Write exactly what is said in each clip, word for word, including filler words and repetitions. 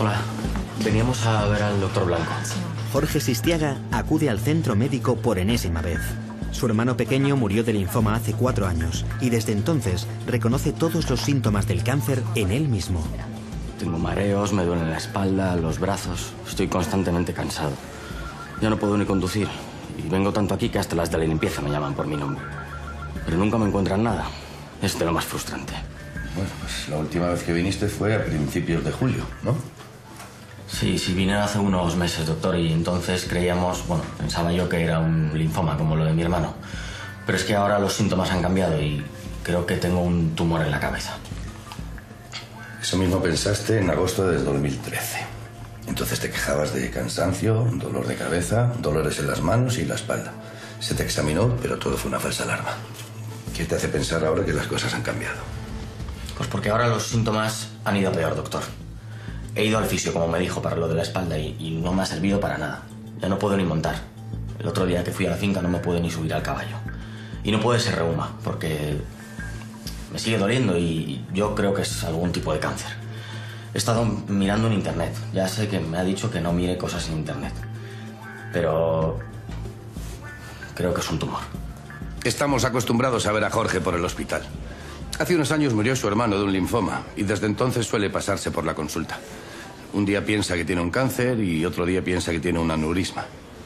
Hola. Veníamos a ver al doctor Blanco. Jorge Sistiaga acude al centro médico por enésima vez. Su hermano pequeño murió de linfoma hace cuatro años y desde entonces reconoce todos los síntomas del cáncer en él mismo. Tengo mareos, me duelen la espalda, los brazos. Estoy constantemente cansado. Ya no puedo ni conducir. Y vengo tanto aquí que hasta las de la limpieza me llaman por mi nombre. Pero nunca me encuentran nada. Es de lo más frustrante. Bueno, pues la última vez que viniste fue a principios de julio, ¿no? Sí, sí, vine hace unos meses, doctor, y entonces creíamos, bueno, pensaba yo que era un linfoma como lo de mi hermano. Pero es que ahora los síntomas han cambiado y creo que tengo un tumor en la cabeza. Eso mismo pensaste en agosto del dos mil trece. Entonces te quejabas de cansancio, dolor de cabeza, dolores en las manos y la espalda. Se te examinó, pero todo fue una falsa alarma. ¿Qué te hace pensar ahora que las cosas han cambiado? Pues porque ahora los síntomas han ido a peor, doctor. He ido al fisio, como me dijo, para lo de la espalda y, y no me ha servido para nada. Ya no puedo ni montar. El otro día que fui a la finca no me pude ni subir al caballo. Y no puede ser reuma, porque me sigue doliendo y yo creo que es algún tipo de cáncer. He estado mirando en internet. Ya sé que me ha dicho que no mire cosas en internet. Pero creo que es un tumor. Estamos acostumbrados a ver a Jorge por el hospital. Hace unos años murió su hermano de un linfoma y desde entonces suele pasarse por la consulta. Un día piensa que tiene un cáncer y otro día piensa que tiene un aneurisma.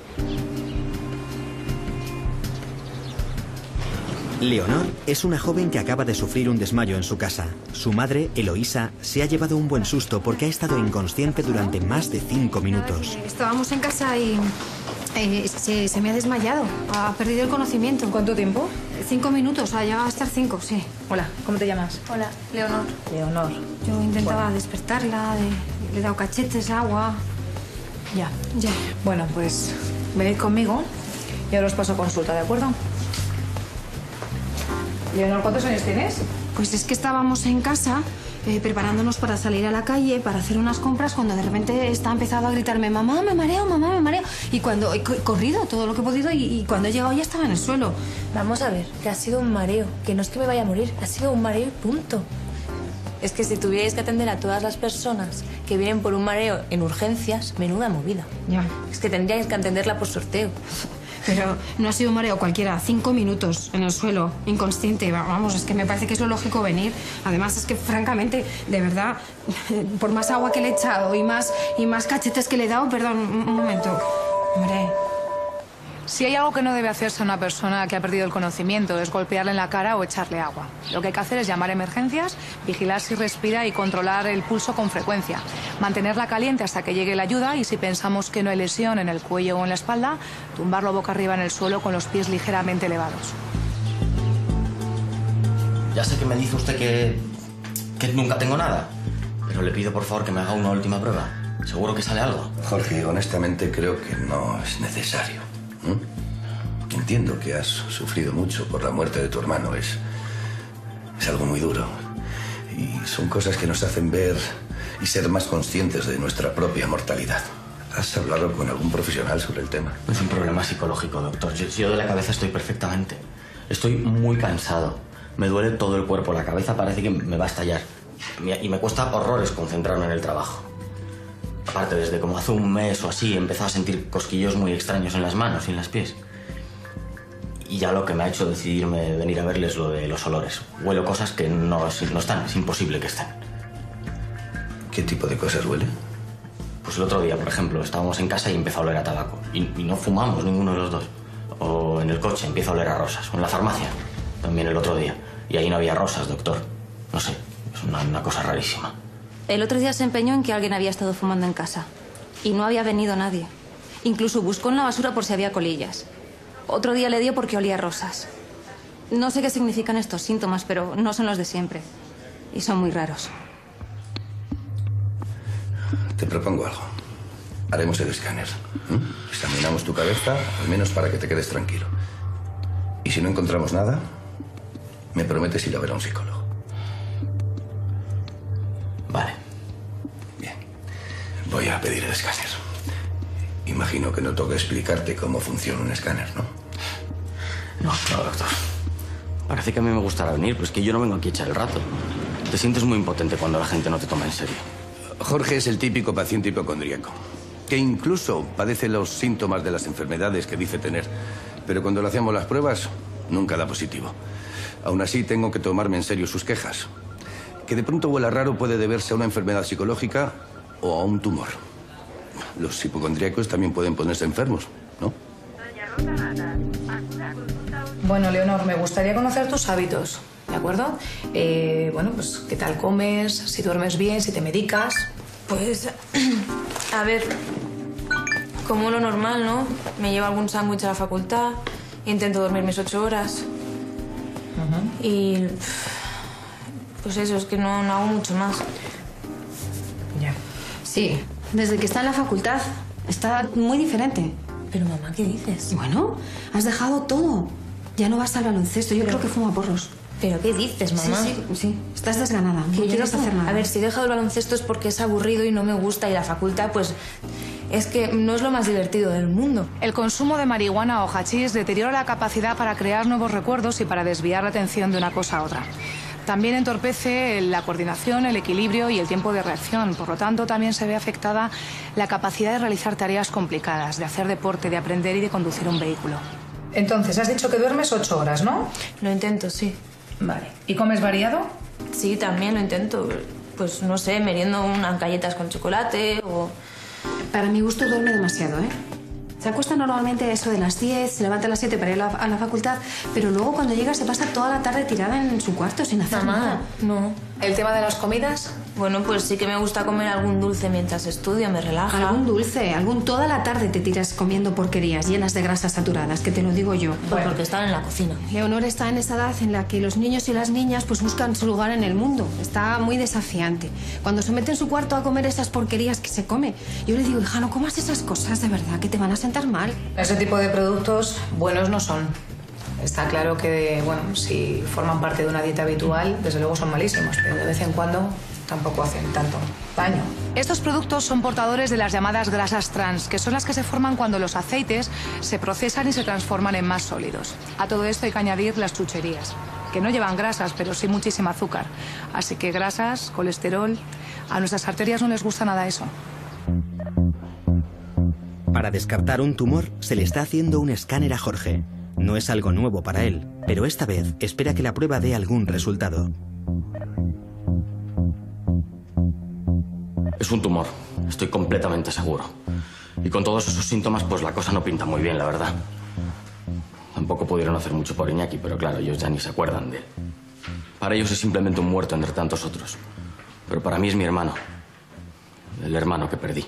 Leonor es una joven que acaba de sufrir un desmayo en su casa. Su madre, Eloísa, se ha llevado un buen susto porque ha estado inconsciente durante más de cinco minutos. Estábamos en casa y eh, se, se me ha desmayado. Ha perdido el conocimiento. ¿Cuánto tiempo? Cinco minutos. Ha llegado a estar cinco, sí. Hola, ¿cómo te llamas? Hola, Leonor. Leonor. Yo intentaba Bueno. despertarla, de- le he dado cachetes, agua. Ya. Ya. Bueno, pues venid conmigo y ahora os paso a consulta, ¿de acuerdo? Leonor, ¿cuántos años tienes? Pues es que estábamos en casa eh, preparándonos para salir a la calle, para hacer unas compras, cuando de repente está empezado a gritarme, mamá, me mareo, mamá, me mareo. Y cuando he co- corrido todo lo que he podido y, y cuando he llegado ya estaba en el suelo. Vamos a ver, que ha sido un mareo, que no es que me vaya a morir, ha sido un mareo y punto. Es que si tuvierais que atender a todas las personas que vienen por un mareo en urgencias, menuda movida. Ya. Es que tendríais que atenderla por sorteo. Pero no ha sido un mareo cualquiera, cinco minutos en el suelo, inconsciente. Va- Vamos, es que me parece que es lo lógico venir. Además, es que francamente, de verdad, por más agua que le he echado y más, y más cachetes que le he dado, perdón, un, un momento. Hombre, Si hay algo que no debe hacerse a una persona que ha perdido el conocimiento es golpearle en la cara o echarle agua. Lo que hay que hacer es llamar a emergencias, vigilar si respira y controlar el pulso con frecuencia. Mantenerla caliente hasta que llegue la ayuda y si pensamos que no hay lesión en el cuello o en la espalda, tumbarlo boca arriba en el suelo con los pies ligeramente elevados. Ya sé que me dice usted que, que nunca tengo nada, pero le pido por favor que me haga una última prueba. Seguro que sale algo. Jorge, honestamente creo que no es necesario. ¿Mm? Entiendo que has sufrido mucho por la muerte de tu hermano. Es, es algo muy duro. Y son cosas que nos hacen ver y ser más conscientes de nuestra propia mortalidad. ¿Has hablado con algún profesional sobre el tema? Es un problema psicológico, doctor. Yo, yo de la cabeza estoy perfectamente. Estoy muy cansado. Me duele todo el cuerpo. La cabeza parece que me va a estallar. Y me cuesta horrores concentrarme en el trabajo. Aparte, desde como hace un mes o así he empezado a sentir cosquillos muy extraños en las manos y en los pies. Y ya lo que me ha hecho decidirme venir a verles lo de los olores. Huelo cosas que no, no están, es imposible que estén. ¿Qué tipo de cosas huele? Pues el otro día, por ejemplo, estábamos en casa y empezó a oler a tabaco. Y, y no fumamos ninguno de los dos. O en el coche empieza a oler a rosas. O en la farmacia, también el otro día. Y ahí no había rosas, doctor. No sé, es una, una cosa rarísima. El otro día se empeñó en que alguien había estado fumando en casa. Y no había venido nadie. Incluso buscó en la basura por si había colillas. Otro día le dio porque olía a rosas. No sé qué significan estos síntomas, pero no son los de siempre. Y son muy raros. Te propongo algo. Haremos el escáner. ¿Mm? Examinamos tu cabeza, al menos para que te quedes tranquilo. Y si no encontramos nada, me prometes ir a ver a un psicólogo. Vale. Bien. Voy a pedir el escáner. Imagino que no toca explicarte cómo funciona un escáner, ¿no? No, no, doctor. Parece que a mí me gustará venir, pero es que yo no vengo aquí a echar el rato. Te sientes muy impotente cuando la gente no te toma en serio. Jorge es el típico paciente hipocondríaco, que incluso padece los síntomas de las enfermedades que dice tener. Pero cuando le hacemos las pruebas, nunca da positivo. Aún así, tengo que tomarme en serio sus quejas. Que de pronto huela raro puede deberse a una enfermedad psicológica o a un tumor. Los hipocondríacos también pueden ponerse enfermos, ¿no? Bueno, Leonor, me gustaría conocer tus hábitos, ¿de acuerdo? Eh, bueno, pues qué tal comes, si duermes bien, si te medicas. Pues, a ver, como lo normal, ¿no? Me llevo algún sándwich a la facultad, intento dormir mis ocho horas. Uh-huh. Y, pues eso, es que no, no hago mucho más. Ya. Sí, desde que está en la facultad está muy diferente. Pero mamá, ¿qué dices? Bueno, has dejado todo. Ya no vas al baloncesto, yo Pero... creo que fuma porros. ¿Pero qué dices, mamá? Sí, sí, sí. Estás desganada, no quieres hacer nada. A ver, si he dejado el baloncesto es porque es aburrido y no me gusta, y la facultad, pues, es que no es lo más divertido del mundo. El consumo de marihuana o hachís deteriora la capacidad para crear nuevos recuerdos y para desviar la atención de una cosa a otra. También entorpece la coordinación, el equilibrio y el tiempo de reacción. Por lo tanto, también se ve afectada la capacidad de realizar tareas complicadas, de hacer deporte, de aprender y de conducir un vehículo. Entonces, has dicho que duermes ocho horas, ¿no? Lo intento, sí. Vale. ¿Y comes variado? Sí, también lo intento. Pues, no sé, meriendo unas galletas con chocolate o... Para mi gusto duerme demasiado, ¿eh? Se acuesta normalmente a eso de las diez, se levanta a las siete para ir a la, a la facultad, pero luego cuando llega se pasa toda la tarde tirada en su cuarto sin hacer Mamá, nada. no. ¿El tema de las comidas? Bueno, pues sí que me gusta comer algún dulce mientras estudio, me relaja. Algún dulce, algún toda la tarde te tiras comiendo porquerías llenas de grasas saturadas, que te lo digo yo. Pues porque están en la cocina. Leonor está en esa edad en la que los niños y las niñas pues buscan su lugar en el mundo. Está muy desafiante. Cuando se mete en su cuarto a comer esas porquerías que se come, yo le digo, hija, no comas esas cosas de verdad, que te van a sentar mal. Ese tipo de productos buenos no son. Está claro que, bueno, si forman parte de una dieta habitual, desde luego son malísimos, pero de vez en cuando tampoco hacen tanto daño. Estos productos son portadores de las llamadas grasas trans, que son las que se forman cuando los aceites se procesan y se transforman en más sólidos. A todo esto hay que añadir las chucherías, que no llevan grasas, pero sí muchísimo azúcar. Así que grasas, colesterol, a nuestras arterias no les gusta nada eso. Para descartar un tumor, se le está haciendo un escáner a Jorge. No es algo nuevo para él, pero esta vez espera que la prueba dé algún resultado. Es un tumor, estoy completamente seguro. Y con todos esos síntomas, pues la cosa no pinta muy bien, la verdad. Tampoco pudieron hacer mucho por Iñaki, pero claro, ellos ya ni se acuerdan de él. Para ellos es simplemente un muerto entre tantos otros. Pero para mí es mi hermano. El hermano que perdí.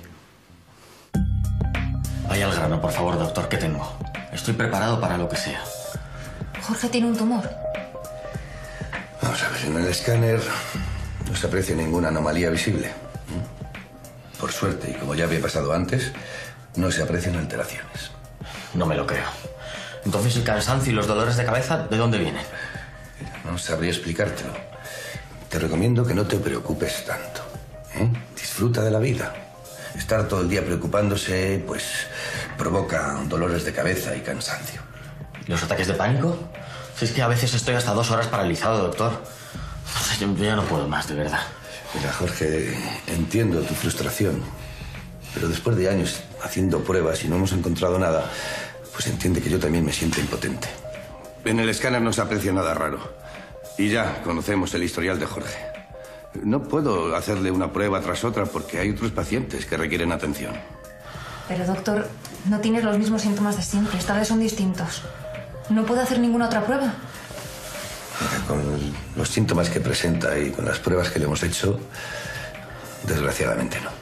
Vaya al grano, por favor, doctor, ¿qué tengo? Estoy preparado para lo que sea. Jorge tiene un tumor. Vamos a ver, en el escáner no se aprecia ninguna anomalía visible. Por suerte, y como ya había pasado antes, no se aprecian alteraciones. No me lo creo. Entonces, el cansancio y los dolores de cabeza, ¿de dónde vienen? No sabría explicártelo. Te recomiendo que no te preocupes tanto, ¿eh? Disfruta de la vida. Estar todo el día preocupándose, pues, provoca dolores de cabeza y cansancio. ¿Y los ataques de pánico? Si es que a veces estoy hasta dos horas paralizado, doctor. Yo ya no puedo más, de verdad. Mira, Jorge, entiendo tu frustración, pero después de años haciendo pruebas y no hemos encontrado nada, pues entiende que yo también me siento impotente. En el escáner no se aprecia nada raro. Y ya conocemos el historial de Jorge. No puedo hacerle una prueba tras otra porque hay otros pacientes que requieren atención. Pero, doctor, no tienes los mismos síntomas de siempre. Esta vez son distintos. ¿No puedo hacer ninguna otra prueba? Con los síntomas que presenta y con las pruebas que le hemos hecho, desgraciadamente no.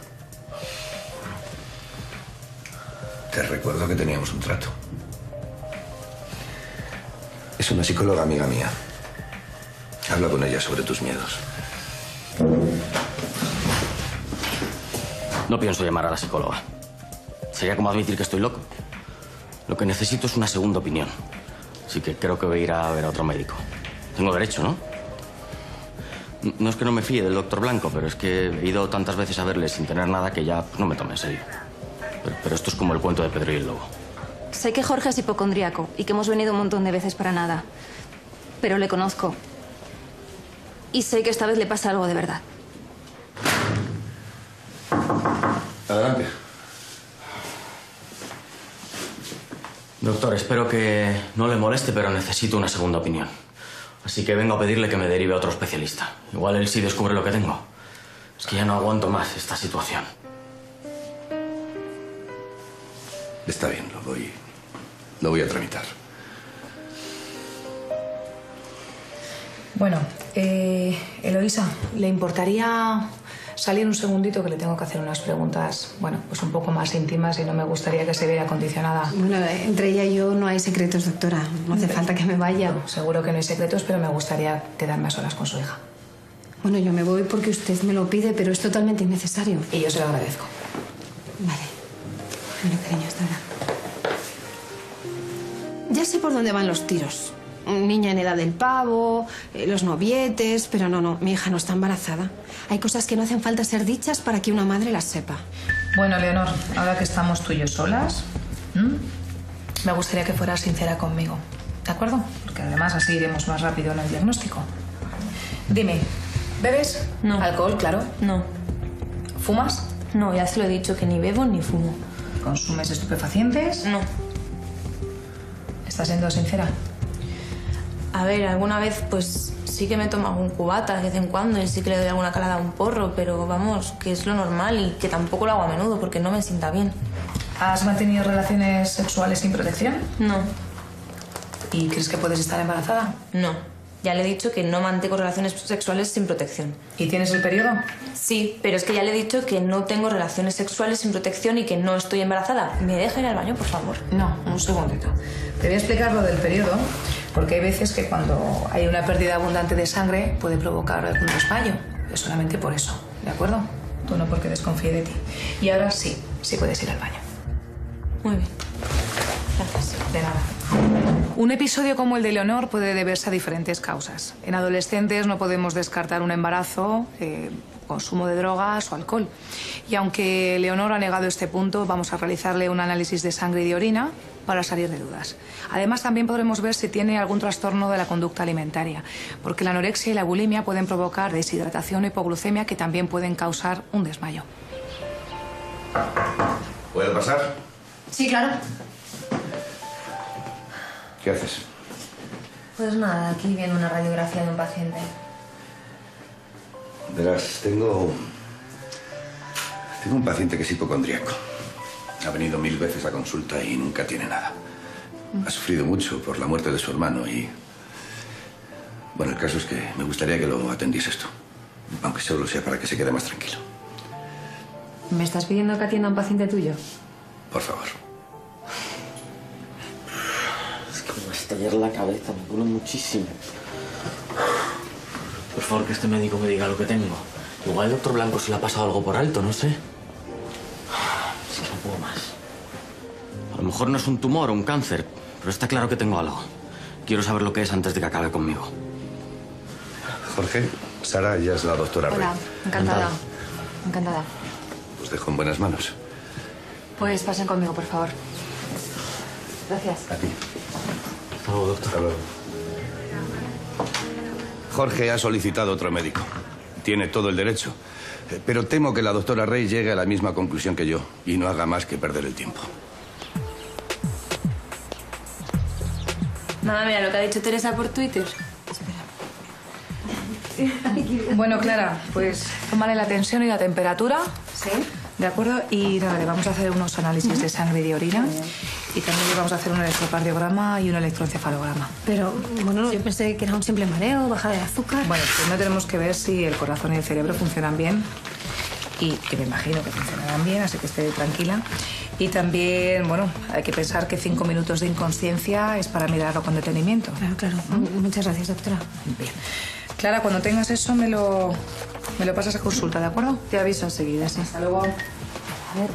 Te recuerdo que teníamos un trato. Es una psicóloga amiga mía. Habla con ella sobre tus miedos. No pienso llamar a la psicóloga. Sería como admitir que estoy loco. Lo que necesito es una segunda opinión. Así que creo que voy a ir a ver a otro médico. Tengo derecho, ¿no? No es que no me fíe del doctor Blanco, pero es que he ido tantas veces a verle sin tener nada que ya pues, no me tome en serio. Pero, pero esto es como el cuento de Pedro y el Lobo. Sé que Jorge es hipocondríaco y que hemos venido un montón de veces para nada. Pero le conozco. Y sé que esta vez le pasa algo de verdad. Adelante. Doctor, espero que no le moleste, pero necesito una segunda opinión. Así que vengo a pedirle que me derive a otro especialista. Igual él sí descubre lo que tengo. Es que ya no aguanto más esta situación. Está bien, lo voy... lo voy a tramitar. Bueno, eh, Eloísa, ¿le importaría salir un segundito que le tengo que hacer unas preguntas, bueno, pues un poco más íntimas y no me gustaría que se viera condicionada? Bueno, entre ella y yo no hay secretos, doctora. No hace falta que me vaya. No, seguro que no hay secretos, pero me gustaría quedarme a solas con su hija. Bueno, yo me voy porque usted me lo pide, pero es totalmente innecesario. Y yo se lo agradezco. Vale. Bueno, cariño, hasta ahora. Ya sé por dónde van los tiros. Niña en edad del pavo, eh, los novietes... Pero no, no, mi hija no está embarazada. Hay cosas que no hacen falta ser dichas para que una madre las sepa. Bueno, Leonor, ahora que estamos tú y yo solas, ¿m? me gustaría que fueras sincera conmigo, ¿de acuerdo? Porque además así iremos más rápido en el diagnóstico. Dime, ¿bebes? No. ¿Alcohol, claro? No. ¿Fumas? No, ya se lo he dicho, que ni bebo ni fumo. ¿Consumes estupefacientes? No. ¿Estás siendo sincera? A ver, alguna vez pues sí que me tomo algún cubata de vez en cuando y sí que le doy alguna calada a un porro, pero vamos, que es lo normal y que tampoco lo hago a menudo porque no me sienta bien. ¿Has mantenido relaciones sexuales sin protección? No. ¿Y crees que puedes estar embarazada? No. Ya le he dicho que no mantengo relaciones sexuales sin protección. ¿Y tienes el periodo? Sí, pero es que ya le he dicho que no tengo relaciones sexuales sin protección y que no estoy embarazada. ¿Me deja ir al baño, por favor? No, un segundito. Te voy a explicar lo del periodo, porque hay veces que cuando hay una pérdida abundante de sangre puede provocar un desmayo. Es solamente por eso, ¿de acuerdo? Tú no porque desconfíe de ti. Y ahora sí, sí puedes ir al baño. Muy bien. Gracias. De nada. Un episodio como el de Leonor puede deberse a diferentes causas. En adolescentes no podemos descartar un embarazo, eh, consumo de drogas o alcohol. Y aunque Leonor ha negado este punto, vamos a realizarle un análisis de sangre y de orina para salir de dudas. Además, también podremos ver si tiene algún trastorno de la conducta alimentaria, porque la anorexia y la bulimia pueden provocar deshidratación o hipoglucemia que también pueden causar un desmayo. ¿Puedo pasar? Sí, claro. ¿Qué haces? Pues nada, aquí viendo una radiografía de un paciente. Verás, tengo... Tengo un paciente que es hipocondríaco. Ha venido mil veces a consulta y nunca tiene nada. Ha sufrido mucho por la muerte de su hermano y... Bueno, el caso es que me gustaría que lo atendieses tú. Aunque solo sea para que se quede más tranquilo. ¿Me estás pidiendo que atienda a un paciente tuyo? Por favor. Es que me va a estallar la cabeza, me duele muchísimo. Por favor, que este médico me diga lo que tengo. Igual el doctor Blanco se le ha pasado algo por alto, no sé. Es que no puedo más. A lo mejor no es un tumor o un cáncer, pero está claro que tengo algo. Quiero saber lo que es antes de que acabe conmigo. Jorge, Sara, ella es la doctora Rey. Hola, encantada. Encantada. Os dejo en buenas manos. Pues pasen conmigo, por favor. Gracias. A ti. Hasta luego, doctor. Hasta luego. Jorge ha solicitado otro médico. Tiene todo el derecho. Eh, Pero temo que la doctora Rey llegue a la misma conclusión que yo y no haga más que perder el tiempo. Nada, mira lo que ha dicho Teresa por Twitter. Bueno, Clara, pues tómale la tensión y la temperatura. Sí. ¿De acuerdo? Y nada, le vamos a hacer unos análisis de sangre y de orina. Y también le vamos a hacer un electrocardiograma y un electroencefalograma. Pero, bueno, yo pensé que era un simple mareo, bajada de azúcar. Bueno, primero tenemos que ver si el corazón y el cerebro funcionan bien. Y que me imagino que funcionarán bien, así que esté tranquila. Y también, bueno, hay que pensar que cinco minutos de inconsciencia es para mirarlo con detenimiento. Claro, claro. Muchas gracias, doctora. Bien. Clara, cuando tengas eso me lo, me lo pasas a consulta, ¿de acuerdo? Te aviso enseguida, sí. Hasta luego. A ver.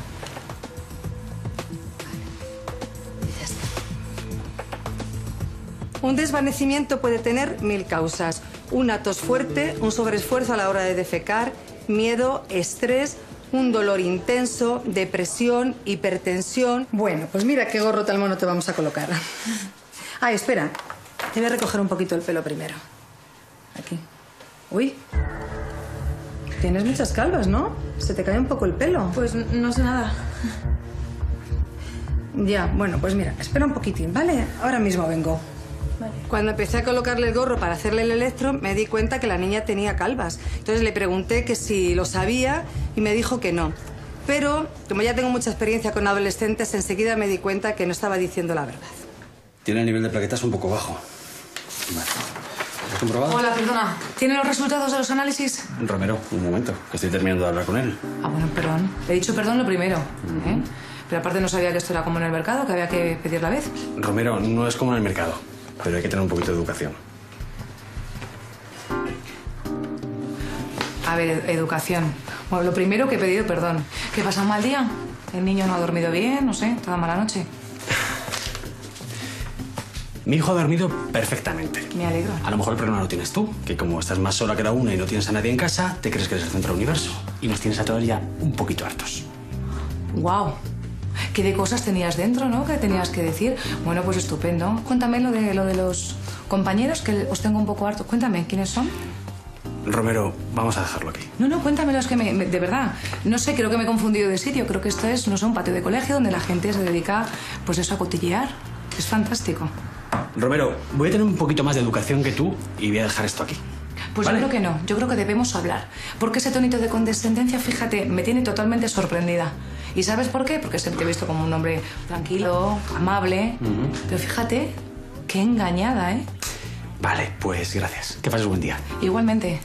Un desvanecimiento puede tener mil causas. Una tos fuerte, un sobreesfuerzo a la hora de defecar, miedo, estrés, un dolor intenso, depresión, hipertensión. Bueno, pues mira qué gorro tal mono te vamos a colocar. Ah, espera. Te voy a recoger un poquito el pelo primero. Aquí. Uy. Tienes muchas calvas, ¿no? Se te cae un poco el pelo. Pues no sé nada. Ya, bueno, pues mira, espera un poquitín, ¿vale? Ahora mismo vengo. Vale. Cuando empecé a colocarle el gorro para hacerle el electro, me di cuenta que la niña tenía calvas. Entonces le pregunté que si lo sabía y me dijo que no. Pero, como ya tengo mucha experiencia con adolescentes, enseguida me di cuenta que no estaba diciendo la verdad. Tiene el nivel de plaquetas un poco bajo. Vale. ¿Lo has comprobado? Hola, perdona. ¿Tiene los resultados de los análisis? Romero, un momento, que estoy terminando de hablar con él. Ah, bueno, perdón. Le he dicho perdón lo primero. ¿eh? Pero aparte no sabía que esto era como en el mercado, que había que pedir la vez. Romero, no es como en el mercado, pero hay que tener un poquito de educación. A ver, ed- educación. Bueno, lo primero que he pedido perdón. ¿Qué pasa, un mal día? El niño no ha dormido bien, no sé, toda mala noche. Mi hijo ha dormido perfectamente. Me alegro. A lo mejor el problema lo tienes tú, que como estás más sola que la una y no tienes a nadie en casa, te crees que eres el centro del universo. Y nos tienes a todos ya un poquito hartos. Guau. ¿Qué de cosas tenías dentro, no? ¿Qué tenías que decir? Bueno, pues estupendo. Cuéntame lo de, lo de los compañeros, que os tengo un poco harto. Cuéntame, ¿quiénes son? Romero, vamos a dejarlo aquí. No, no, cuéntamelo, es que me, me- de verdad, no sé, creo que me he confundido de sitio. Creo que esto es, no sé, un patio de colegio donde la gente se dedica, pues eso, a cotillear. Es fantástico. Romero, voy a tener un poquito más de educación que tú y voy a dejar esto aquí. Pues ¿Vale? yo creo que no, yo creo que debemos hablar. Porque ese tonito de condescendencia, fíjate, me tiene totalmente sorprendida. ¿Y sabes por qué? Porque siempre te he visto como un hombre tranquilo, amable. Pero fíjate, qué engañada, ¿eh? Vale, pues gracias. Que pases buen día. Igualmente.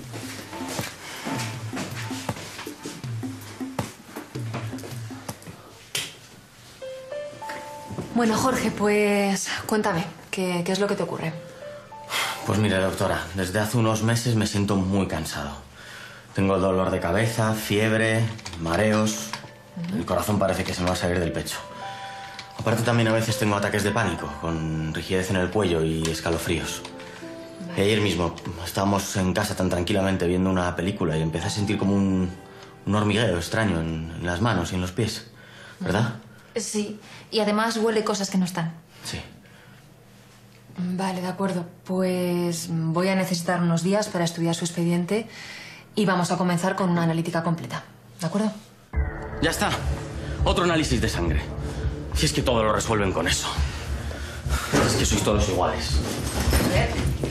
Bueno, Jorge, pues cuéntame, ¿qué, qué es lo que te ocurre? Pues mire, doctora, desde hace unos meses me siento muy cansado. Tengo dolor de cabeza, fiebre, mareos. El corazón parece que se me va a salir del pecho. Aparte también a veces tengo ataques de pánico, con rigidez en el cuello y escalofríos. Y ayer mismo estábamos en casa tan tranquilamente viendo una película y empecé a sentir como un, un hormigueo extraño en, en las manos y en los pies. ¿Verdad? Sí, y además huele cosas que no están. Sí. Vale, de acuerdo. Pues voy a necesitar unos días para estudiar su expediente y vamos a comenzar con una analítica completa. ¿De acuerdo? Ya está. Otro análisis de sangre. Si es que todo lo resuelven con eso. Es que sois todos iguales. A ver.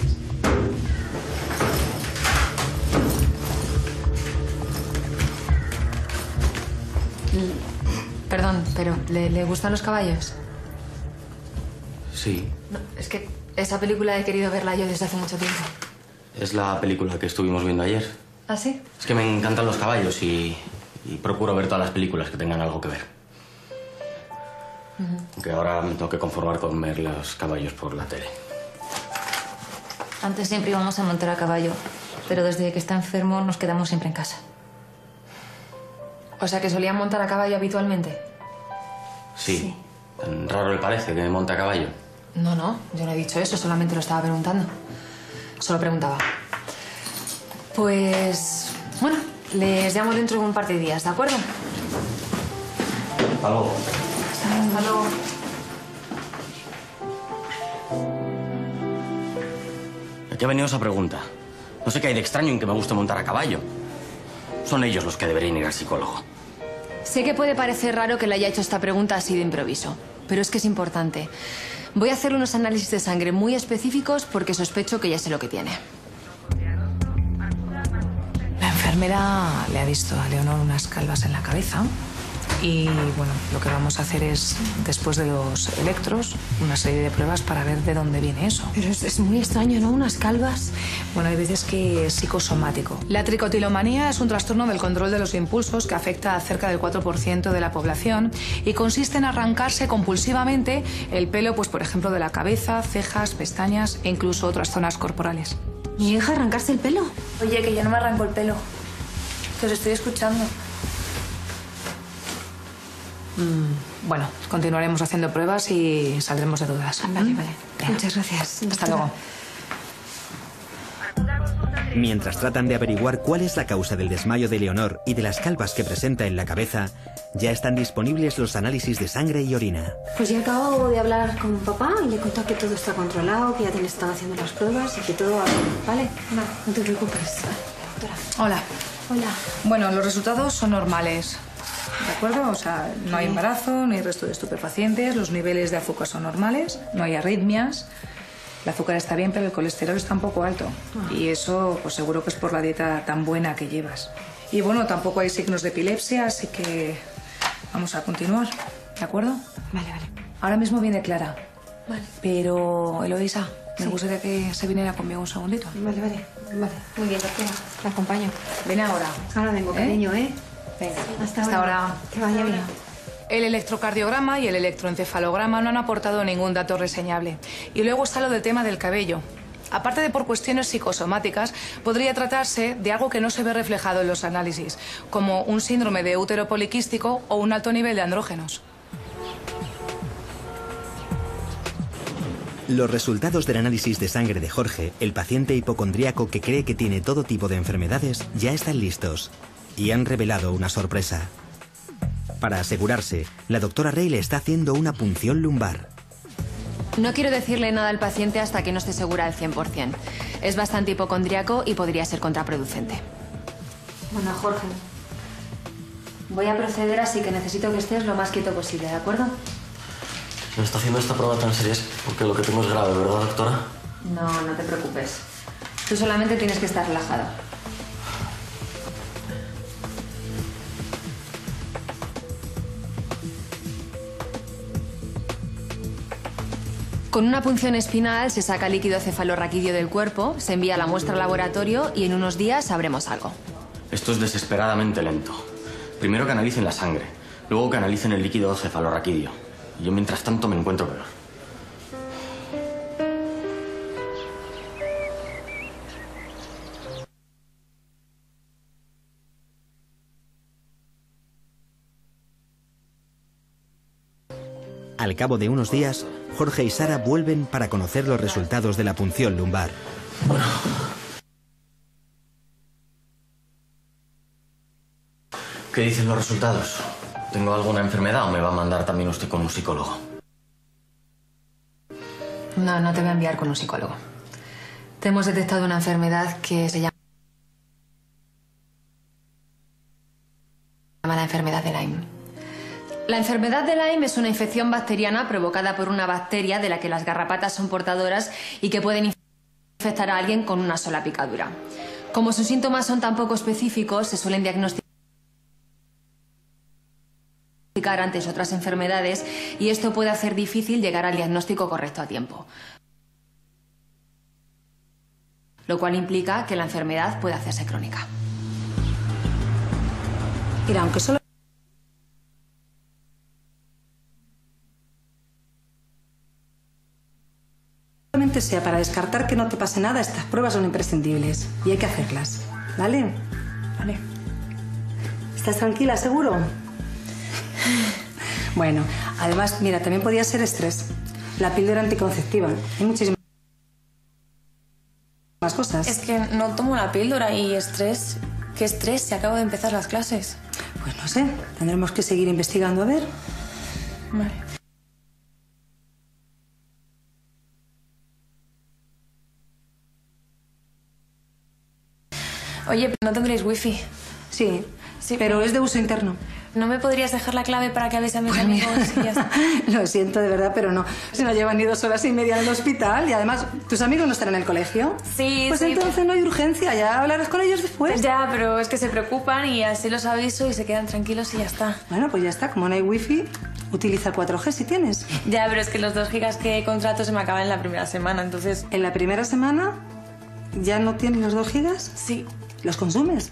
L- Perdón, pero ¿le, le gustan los caballos? Sí. No, es que esa película he querido verla yo desde hace mucho tiempo. Es la película que estuvimos viendo ayer. ¿Ah, sí? Es que me encantan los caballos y, y procuro ver todas las películas que tengan algo que ver. Aunque ahora me tengo que conformar con ver los caballos por la tele. Antes siempre íbamos a montar a caballo, pero desde que está enfermo nos quedamos siempre en casa. O sea que solían montar a caballo habitualmente. Sí. Sí. Tan raro le parece que monte a caballo. No, no, yo no he dicho eso, solamente lo estaba preguntando. Solo preguntaba. Pues, bueno, les llamo dentro de un par de días, ¿de acuerdo? Hasta luego. Hasta luego. ¿A qué ha venido esa pregunta? No sé qué hay de extraño en que me guste montar a caballo. Son ellos los que deberían ir al psicólogo. Sé que puede parecer raro que le haya hecho esta pregunta así de improviso, pero es que es importante. Voy a hacer unos análisis de sangre muy específicos porque sospecho que ya sé lo que tiene. La enfermera le ha visto a Leonor unas calvas en la cabeza y, bueno, lo que vamos a hacer es, después de los electros, una serie de pruebas para ver de dónde viene eso. Pero es, es muy extraño, ¿no? Unas calvas. Bueno, hay veces que es psicosomático. La tricotilomanía es un trastorno del control de los impulsos que afecta a cerca del cuatro por ciento de la población y consiste en arrancarse compulsivamente el pelo, pues por ejemplo, de la cabeza, cejas, pestañas e incluso otras zonas corporales. ¿Mi hija arrancarse el pelo? Oye, que yo no me arranco el pelo. Que os estoy escuchando. Bueno, continuaremos haciendo pruebas y saldremos de dudas. Vale, vale. Venga. Muchas gracias. Hasta doctora. luego. Mientras tratan de averiguar cuál es la causa del desmayo de Leonor y de las calvas que presenta en la cabeza, ya están disponibles los análisis de sangre y orina. Pues ya acabo de hablar con papá y le he contado que todo está controlado, que ya te le están haciendo las pruebas y que todo va bien, ¿vale? No, no te preocupes. Doctora. Hola. Hola. Bueno, los resultados son normales, ¿de acuerdo? O sea, no hay embarazo, no hay resto de estupefacientes, los niveles de azúcar son normales, no hay arritmias, el azúcar está bien, pero el colesterol está un poco alto. Y eso, pues seguro que es por la dieta tan buena que llevas. Y bueno, tampoco hay signos de epilepsia, así que vamos a continuar, ¿de acuerdo? Vale, vale. Ahora mismo viene Clara. Vale. Pero, Eloisa, me Sí. gustaría que se viniera conmigo un segundito. Vale, vale. Vale. Muy bien, doctora. La acompaño. Ven ahora. Ahora vengo, cariño, ¿eh? Venga. Hasta, Hasta ahora. Que vaya bien. El electrocardiograma y el electroencefalograma no han aportado ningún dato reseñable. Y luego está lo del tema del cabello. Aparte de por cuestiones psicosomáticas, podría tratarse de algo que no se ve reflejado en los análisis, como un síndrome de útero poliquístico o un alto nivel de andrógenos. Los resultados del análisis de sangre de Jorge, el paciente hipocondríaco que cree que tiene todo tipo de enfermedades, ya están listos. Y han revelado una sorpresa. Para asegurarse, la doctora Rey le está haciendo una punción lumbar. No quiero decirle nada al paciente hasta que no esté segura al cien por cien. Es bastante hipocondríaco y podría ser contraproducente. Bueno, Jorge, voy a proceder, así que necesito que estés lo más quieto posible, ¿de acuerdo? Si me está haciendo esta prueba tan seria es porque lo que tengo es grave, ¿verdad, doctora? No, no te preocupes. Tú solamente tienes que estar relajado. Con una punción espinal se saca líquido cefalorraquídeo del cuerpo, se envía la muestra al laboratorio y en unos días sabremos algo. Esto es desesperadamente lento. Primero que analicen la sangre, luego que analicen el líquido cefalorraquídeo. Y yo mientras tanto me encuentro peor. Al cabo de unos días, Jorge y Sara vuelven para conocer los resultados de la punción lumbar. Bueno. ¿Qué dicen los resultados? ¿Tengo alguna enfermedad o me va a mandar también usted con un psicólogo? No, no te voy a enviar con un psicólogo. Te hemos detectado una enfermedad que se llama la enfermedad de Lyme. La enfermedad de Lyme es una infección bacteriana provocada por una bacteria de la que las garrapatas son portadoras y que pueden infectar a alguien con una sola picadura. Como sus síntomas son tan poco específicos, se suelen diagnosticar antes otras enfermedades y esto puede hacer difícil llegar al diagnóstico correcto a tiempo. Lo cual implica que la enfermedad puede hacerse crónica. Mira, aunque solo sea para descartar que no te pase nada, estas pruebas son imprescindibles y hay que hacerlas. ¿Vale? Vale. ¿Estás tranquila, seguro? Bueno, además, mira, también podía ser estrés. La píldora anticonceptiva. Hay muchísimas cosas. Es que no tomo la píldora y estrés... ¿Qué estrés? Se acabo de empezar las clases. Pues no sé, tendremos que seguir investigando a ver. Vale. Oye, ¿no tendréis wifi? Sí, sí, pero es de uso interno. ¿No me podrías dejar la clave para que avise a mis Pues amigos mira, y ya está? Lo siento de verdad, pero no. Se nos llevan ni dos horas y media en el hospital y además, ¿tus amigos no están en el colegio? Sí, Pues sí. entonces no hay urgencia, ya hablarás con ellos después. Ya, pero es que se preocupan y así los aviso y se quedan tranquilos y ya está. Bueno, pues ya está, como no hay wifi, utiliza cuatro G si tienes. Ya, pero es que los dos gigas que contrato se me acaban en la primera semana, entonces... ¿En la primera semana ya no tienes los dos gigas? Sí. ¿Los consumes?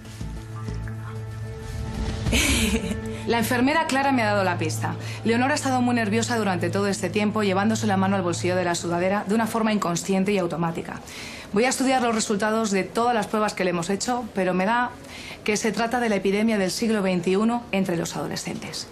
La enfermera Clara me ha dado la pista. Leonora ha estado muy nerviosa durante todo este tiempo, llevándose la mano al bolsillo de la sudadera de una forma inconsciente y automática. Voy a estudiar los resultados de todas las pruebas que le hemos hecho, pero me da que se trata de la epidemia del siglo veintiuno entre los adolescentes.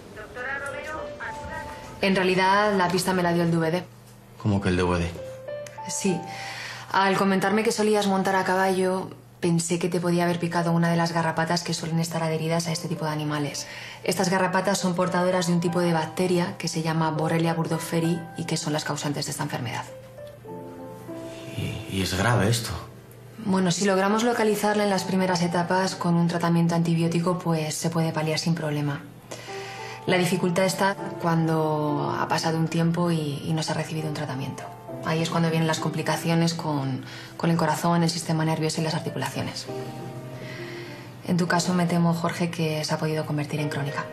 En realidad, la pista me la dio el D V D. ¿Cómo que el D V D? Sí. Al comentarme que solías montar a caballo, pensé que te podía haber picado una de las garrapatas que suelen estar adheridas a este tipo de animales. Estas garrapatas son portadoras de un tipo de bacteria que se llama Borrelia burgdorferi y que son las causantes de esta enfermedad. ¿Y, y es grave esto? Bueno, si logramos localizarla en las primeras etapas con un tratamiento antibiótico, pues se puede paliar sin problema. La dificultad está cuando ha pasado un tiempo y, y no se ha recibido un tratamiento. Ahí es cuando vienen las complicaciones con, con el corazón, el sistema nervioso y las articulaciones. En tu caso, me temo, Jorge, que se ha podido convertir en crónica.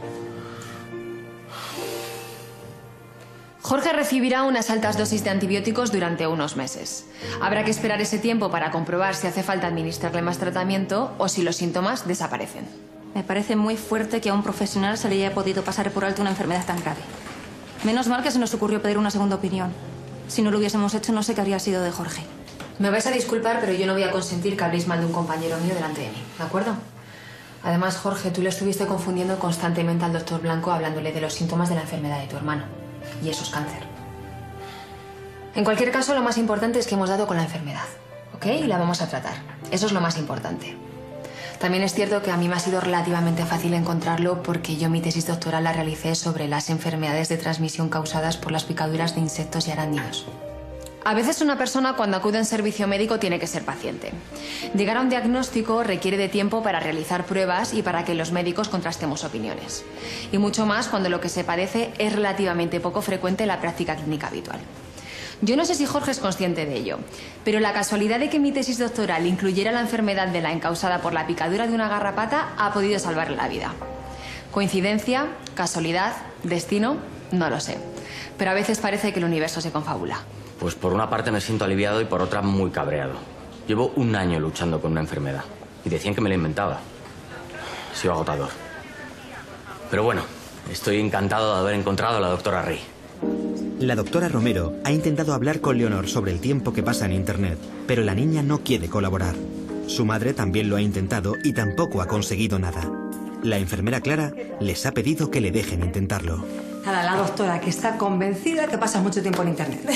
Jorge recibirá unas altas dosis de antibióticos durante unos meses. Habrá que esperar ese tiempo para comprobar si hace falta administrarle más tratamiento o si los síntomas desaparecen. Me parece muy fuerte que a un profesional se le haya podido pasar por alto una enfermedad tan grave. Menos mal que se nos ocurrió pedir una segunda opinión. Si no lo hubiésemos hecho, no sé qué habría sido de Jorge. Me vais a disculpar, pero yo no voy a consentir que habléis mal de un compañero mío delante de mí, ¿de acuerdo? Además, Jorge, tú le estuviste confundiendo constantemente al doctor Blanco hablándole de los síntomas de la enfermedad de tu hermano. Y eso es cáncer. En cualquier caso, lo más importante es que hemos dado con la enfermedad, ¿ok? Y la vamos a tratar. Eso es lo más importante. También es cierto que a mí me ha sido relativamente fácil encontrarlo porque yo mi tesis doctoral la realicé sobre las enfermedades de transmisión causadas por las picaduras de insectos y arácnidos. A veces una persona cuando acude a un servicio médico tiene que ser paciente. Llegar a un diagnóstico requiere de tiempo para realizar pruebas y para que los médicos contrastemos opiniones. Y mucho más cuando lo que se padece es relativamente poco frecuente en la práctica clínica habitual. Yo no sé si Jorge es consciente de ello, pero la casualidad de que mi tesis doctoral incluyera la enfermedad de Lyme causada por la picadura de una garrapata ha podido salvarle la vida. ¿Coincidencia? ¿Casualidad? ¿Destino? No lo sé. Pero a veces parece que el universo se confabula. Pues por una parte me siento aliviado y por otra muy cabreado. Llevo un año luchando con una enfermedad y decían que me la inventaba. Ha sido agotador. Pero bueno, estoy encantado de haber encontrado a la doctora Rey. La doctora Romero ha intentado hablar con Leonor sobre el tiempo que pasa en Internet, pero la niña no quiere colaborar. Su madre también lo ha intentado y tampoco ha conseguido nada. La enfermera Clara les ha pedido que le dejen intentarlo. Nada, la doctora, que está convencida que pasas mucho tiempo en Internet.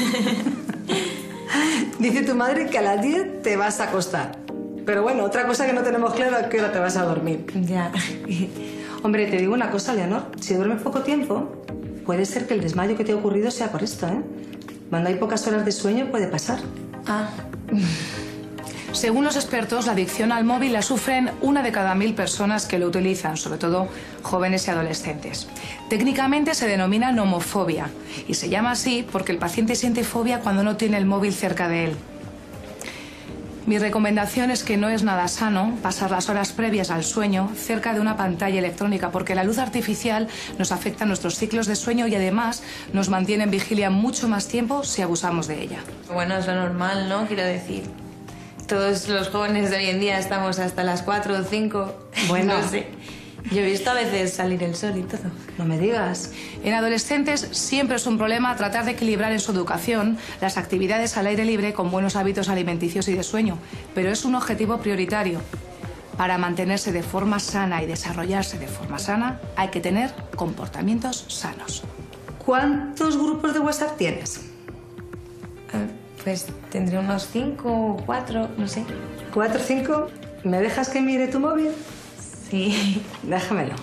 Dice tu madre que a las diez te vas a acostar. Pero bueno, otra cosa que no tenemos claro es a qué hora te vas a dormir. Ya. Hombre, te digo una cosa, Leonor. Si duermes poco tiempo, puede ser que el desmayo que te ha ocurrido sea por esto, ¿eh? Cuando hay pocas horas de sueño puede pasar. Ah. Según los expertos, la adicción al móvil la sufren una de cada mil personas que lo utilizan, sobre todo jóvenes y adolescentes. Técnicamente se denomina nomofobia y se llama así porque el paciente siente fobia cuando no tiene el móvil cerca de él. Mi recomendación es que no es nada sano pasar las horas previas al sueño cerca de una pantalla electrónica porque la luz artificial nos afecta a nuestros ciclos de sueño y además nos mantiene en vigilia mucho más tiempo si abusamos de ella. Bueno, es lo normal, ¿no? Quiero decir, todos los jóvenes de hoy en día estamos hasta las cuatro o cinco. Bueno. No sé. Yo he visto a veces salir el sol y todo. No me digas. En adolescentes siempre es un problema tratar de equilibrar en su educación las actividades al aire libre con buenos hábitos alimenticios y de sueño, pero es un objetivo prioritario. Para mantenerse de forma sana y desarrollarse de forma sana, hay que tener comportamientos sanos. ¿Cuántos grupos de WhatsApp tienes? Eh, pues tendré unos cinco o cuatro, no sé. ¿Cuatro o cinco? ¿Me dejas que mire tu móvil? Sí. Déjamelo.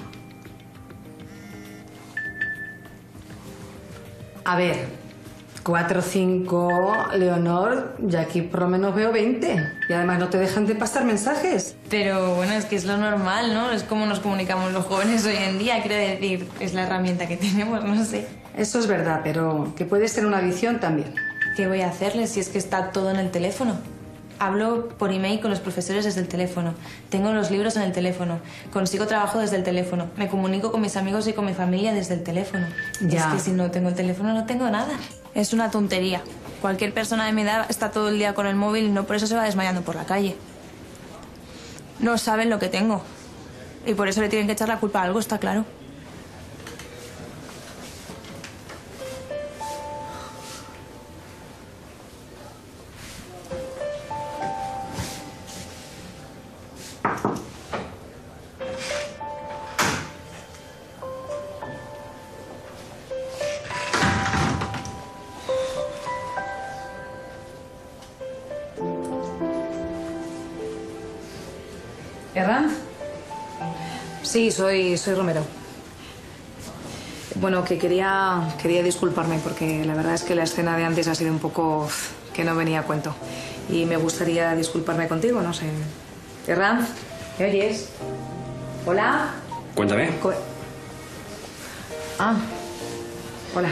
A ver, cuatro o cinco, Leonor, y aquí por lo menos veo veinte. Y además no te dejan de pasar mensajes. Pero bueno, es que es lo normal, ¿no? Es como nos comunicamos los jóvenes hoy en día. Quiero decir, es la herramienta que tenemos, no sé. Eso es verdad, pero que puede ser una adicción también. ¿Qué voy a hacerles si es que está todo en el teléfono? Hablo por email con los profesores desde el teléfono. Tengo los libros en el teléfono. Consigo trabajo desde el teléfono. Me comunico con mis amigos y con mi familia desde el teléfono. Ya. Es que si no tengo el teléfono no tengo nada. Es una tontería. Cualquier persona de mi edad está todo el día con el móvil y no por eso se va desmayando por la calle. No saben lo que tengo. Y por eso le tienen que echar la culpa a algo, está claro. ¿Herranz? Sí, soy, soy Romero. Bueno, que quería, quería disculparme porque la verdad es que la escena de antes ha sido un poco que no venía a cuento. Y me gustaría disculparme contigo, no sé. Ferran, ¿me oyes? ¿Hola? Cuéntame. Co- ah, hola.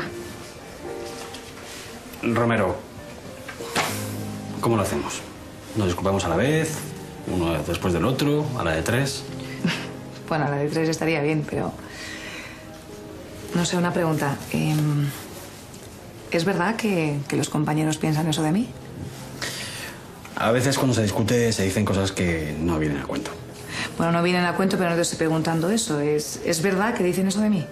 Romero, ¿cómo lo hacemos? ¿Nos disculpamos a la vez? ¿Uno después del otro? ¿A la de tres? Bueno, a la de tres estaría bien, pero... No sé, una pregunta. Eh, ¿Es verdad que, que los compañeros piensan eso de mí? A veces cuando se discute se dicen cosas que no vienen a cuento. Bueno, no vienen a cuento, pero no te estoy preguntando eso. ¿Es, ¿Es verdad que dicen eso de mí?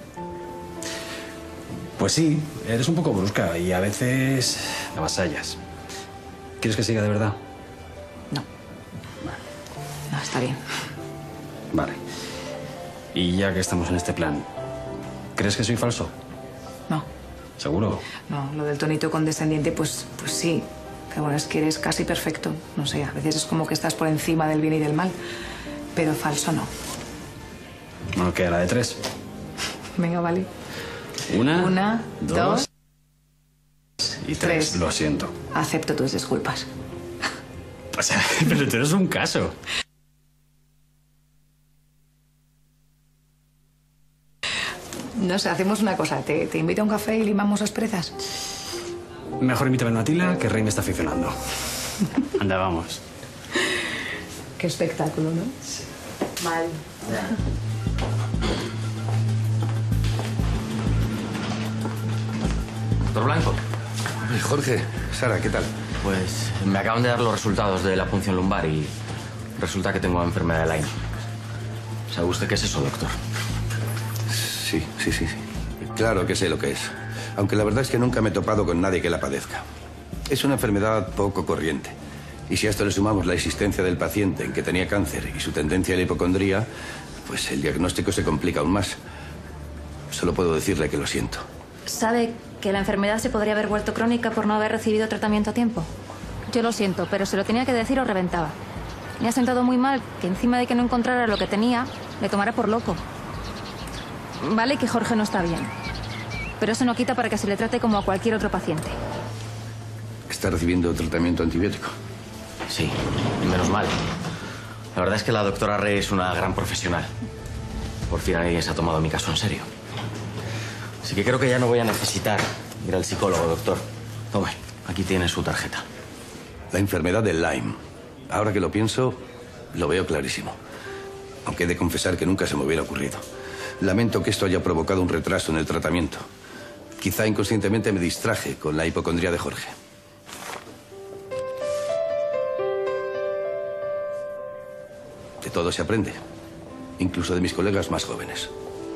Pues sí, eres un poco brusca y a veces avasallas. ¿Quieres que siga de verdad? No, está bien. Vale. Y ya que estamos en este plan, ¿crees que soy falso? No. ¿Seguro? No, lo del tonito condescendiente, pues, pues sí. Pero bueno, es que eres casi perfecto. No sé, a veces es como que estás por encima del bien y del mal. Pero falso no. Bueno, ¿qué? ¿A la de tres? Venga, vale. Una, Una, dos, dos y tres. tres. Lo siento. Acepto tus disculpas. O sea, pero tú eres un caso. No sé, hacemos una cosa. Te, te invito a un café y limamos asperezas. Mejor invítame a una tila, que Rey me está aficionando. Anda, vamos. Qué espectáculo, ¿no? Sí. Vale. Doctor Blanco. Jorge, Sara, ¿qué tal? Pues me acaban de dar los resultados de la punción lumbar y resulta que tengo la enfermedad de Lyme. ¿Sabe usted qué es eso, doctor? Sí, sí, sí, sí. Claro que sé lo que es. Aunque la verdad es que nunca me he topado con nadie que la padezca. Es una enfermedad poco corriente. Y si a esto le sumamos la existencia del paciente en que tenía cáncer y su tendencia a la hipocondría, pues el diagnóstico se complica aún más. Solo puedo decirle que lo siento. ¿Sabe que la enfermedad se podría haber vuelto crónica por no haber recibido tratamiento a tiempo? Yo lo siento, pero se lo tenía que decir o reventaba. Me ha sentado muy mal que encima de que no encontrara lo que tenía, me tomara por loco. Vale que Jorge no está bien, pero eso no quita para que se le trate como a cualquier otro paciente. ¿Está recibiendo tratamiento antibiótico? Sí, y menos mal. La verdad es que la doctora Rey es una gran profesional. Por fin alguien se ha tomado mi caso en serio. Así que creo que ya no voy a necesitar ir al psicólogo, doctor. Tome, aquí tiene su tarjeta. La enfermedad del Lyme. Ahora que lo pienso, lo veo clarísimo. Aunque he de confesar que nunca se me hubiera ocurrido. Lamento que esto haya provocado un retraso en el tratamiento. Quizá inconscientemente me distraje con la hipocondría de Jorge. De todo se aprende, incluso de mis colegas más jóvenes.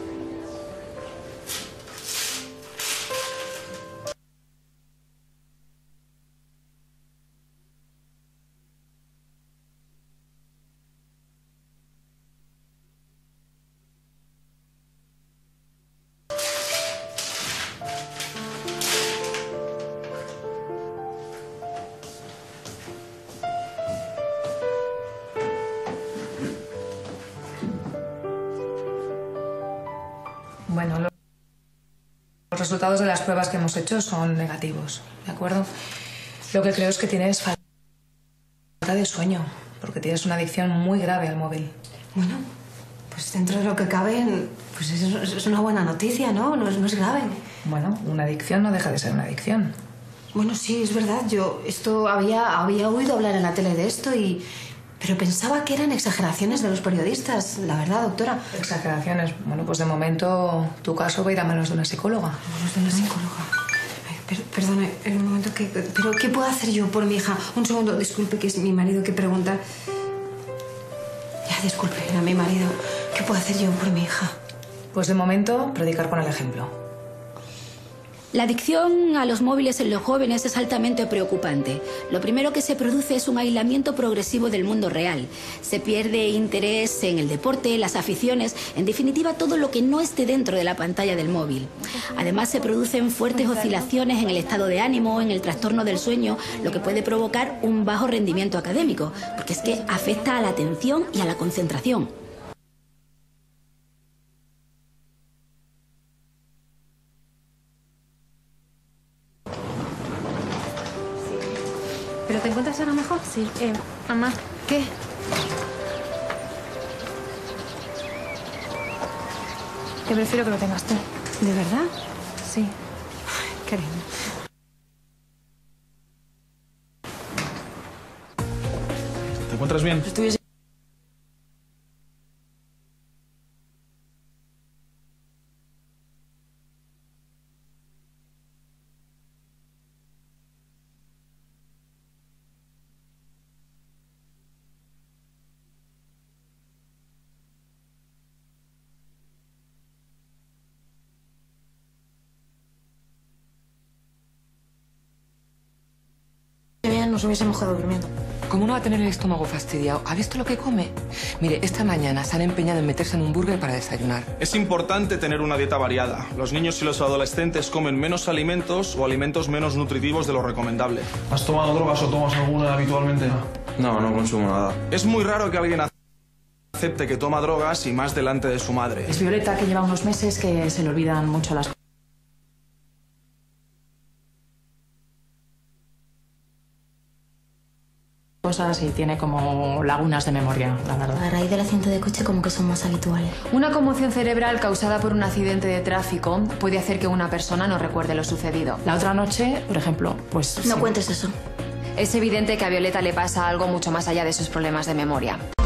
Bueno, lo- los resultados de las pruebas que hemos hecho son negativos, ¿de acuerdo? Lo que creo es que tienes falta de sueño, porque tienes una adicción muy grave al móvil. Bueno, pues dentro de lo que cabe, pues es, es una buena noticia, ¿no? No es, no es grave. Bueno, una adicción no deja de ser una adicción. Bueno, sí, es verdad. Yo esto había, había oído hablar en la tele de esto y... Pero pensaba que eran exageraciones de los periodistas, la verdad, doctora. Exageraciones. Bueno, pues de momento tu caso va a ir a manos de una psicóloga. A manos de una psicóloga. Ay, per- perdone, en un momento que... ¿Pero qué puedo hacer yo por mi hija? Un segundo, disculpe, que es mi marido que pregunta. Ya, disculpe, era mi marido. ¿Qué puedo hacer yo por mi hija? Pues de momento, predicar con el ejemplo. La adicción a los móviles en los jóvenes es altamente preocupante. Lo primero que se produce es un aislamiento progresivo del mundo real. Se pierde interés en el deporte, las aficiones, en definitiva todo lo que no esté dentro de la pantalla del móvil. Además se producen fuertes oscilaciones en el estado de ánimo, en el trastorno del sueño, lo que puede provocar un bajo rendimiento académico, porque es que afecta a la atención y a la concentración. Pero ten encuentras ahora mejor? Sí, eh, mamá. ¿Qué? Que prefiero que lo tengas tú. ¿De verdad? Sí. Ay, cariño. ¿Te encuentras bien? Estoy... Bien, nos hubiésemos quedado durmiendo. ¿Cómo no va a tener el estómago fastidiado? ¿Ha visto lo que come? Mire, esta mañana se han empeñado en meterse en un burger para desayunar. Es importante tener una dieta variada. Los niños y los adolescentes comen menos alimentos o alimentos menos nutritivos de lo recomendable. ¿Has tomado drogas o tomas alguna habitualmente? No, no consumo nada. Es muy raro que alguien acepte que toma drogas y más delante de su madre. Es Violeta, que lleva unos meses que se le olvidan mucho las cosas y tiene como lagunas de memoria, la verdad. A raíz del accidente de coche como que son más habituales. Una conmoción cerebral causada por un accidente de tráfico puede hacer que una persona no recuerde lo sucedido. La otra noche, por ejemplo, pues... No sí. cuentes eso. Es evidente que a Violeta le pasa algo mucho más allá de sus problemas de memoria.